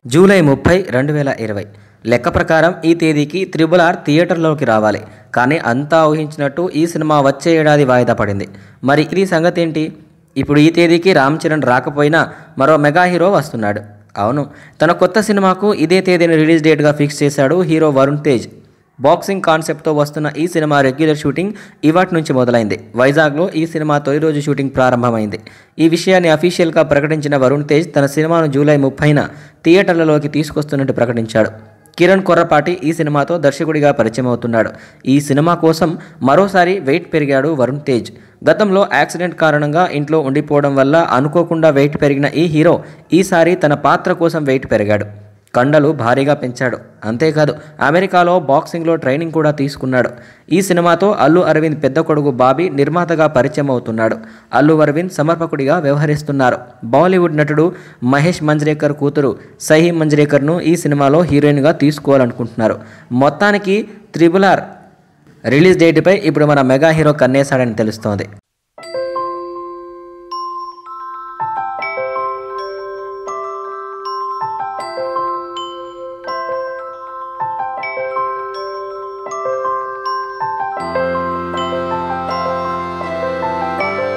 July 30, 2020 లెక్క ప్రకారం ఈ తేదీకి త్రిబుల్ ఆర్ థియేటర్లోకి రావాలి. కానీ అంతా ఊహించినట్టు ఈ సినిమా వచ్చే ఏడాది వాయిదా పడింది. మరి ఇది సంగతి ఏంటి? ఇప్పుడు ఈ తేదీకి రామ్ చరణ్ రాకపోయినా మరో మెగా హీరో వస్తున్నాడు. అవును, తన కొత్త సినిమాకు ఇదే తేదీని రిలీజ్ డేట్గా ఫిక్స్ చేశాడు హీరో వరుణ్ తేజ్. బాక్సింగ్ కాన్సెప్ట్తో వస్తున్న ఈ సినిమా రెగ్యులర్ షూటింగ్ ఇవాటి నుంచి మొదలైంది. వైజాగ్లో ఈ సినిమా తొలి రోజు షూటింగ్ ప్రారంభమైంది. ఈ విషయాన్ని అఫీషియల్గా ప్రకటించిన వరుణ్ తేజ్ తన సినిమాను జూలై 30న థియేటర్లలోకి తీసుకొస్తున్నట్టు ప్రకటించాడు. కిరణ్ కొర్రపాటి ఈ సినిమాతో దర్శకుడిగా పరిచయం అవుతున్నాడు. ఈ సినిమా కోసం మరోసారి వెయిట్ పెరిగాడు వరుణ్ తేజ్. గతంలో యాక్సిడెంట్ కారణంగా ఇంట్లో ఉండిపోవడం వల్ల అనుకోకుండా వెయిట్ పెరిగిన ఈ హీరో ఈసారి తన పాత్ర కోసం వెయిట్ పెరిగాడు. కండలు భారీగా పెంచాడు. అంతేకాదు, అమెరికాలో బాక్సింగ్లో ట్రైనింగ్ కూడా తీసుకున్నాడు. ఈ సినిమాతో అల్లు అరవింద్ పెద్ద కొడుకు బాబీ నిర్మాతగా పరిచయం అవుతున్నాడు. అల్లు అరవింద్ సమర్పకుడిగా వ్యవహరిస్తున్నారు. బాలీవుడ్ నటుడు మహేష్ మంజ్రేకర్ కూతురు సహీ మంజ్రేకర్ను ఈ సినిమాలో హీరోయిన్గా తీసుకోవాలనుకుంటున్నారు. మొత్తానికి త్రిబుల్ ఆర్ రిలీజ్ డేట్పై ఇప్పుడు మన మెగా హీరో కన్నేశాడని తెలుస్తోంది.